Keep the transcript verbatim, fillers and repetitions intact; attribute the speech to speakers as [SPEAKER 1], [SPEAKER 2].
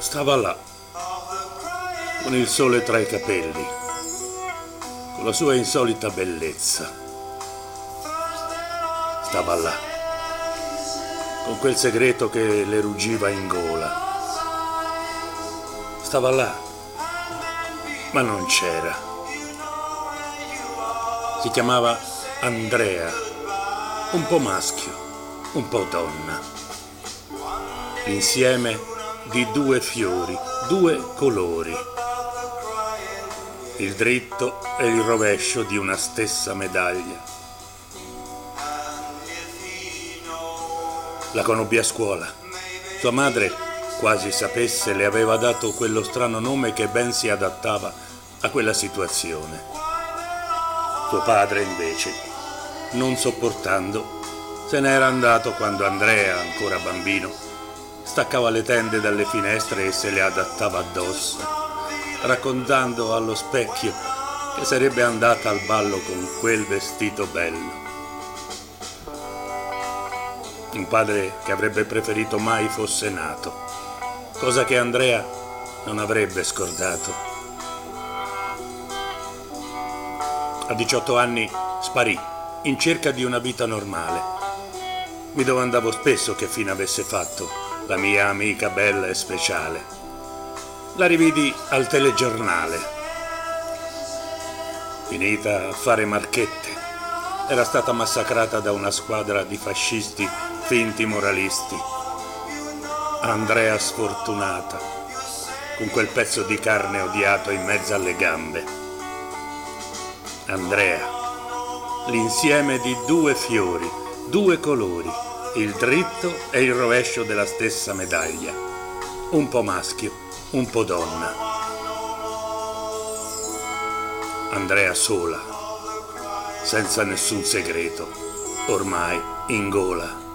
[SPEAKER 1] Stava là, con il sole tra i capelli, con la sua insolita bellezza. Stava là, con quel segreto che le ruggiva in gola. Stava là, ma non c'era. Si chiamava Andrea, un po' maschio, un po' donna. L'insieme di due fiori, due colori. Il dritto e il rovescio di una stessa medaglia. La conobbi a scuola. Sua madre, quasi sapesse, le aveva dato quello strano nome che ben si adattava a quella situazione. Suo padre, invece, non sopportando, se n'era andato quando Andrea, ancora bambino, staccava le tende dalle finestre e se le adattava addosso, raccontando allo specchio che sarebbe andata al ballo con quel vestito bello. Un padre che avrebbe preferito mai fosse nato, cosa che Andrea non avrebbe scordato. A diciotto anni sparì in cerca di una vita normale. Mi domandavo spesso che fine avesse fatto la mia amica bella e speciale. La rividi al telegiornale, finita a fare marchette. Era stata massacrata da una squadra di fascisti finti moralisti. Andrea sfortunata, con quel pezzo di carne odiato in mezzo alle gambe. Andrea, l'insieme di due fiori, due colori, il dritto e il rovescio della stessa medaglia. Un po' maschio, un po' donna. Andrea sola, senza nessun segreto, ormai in gola.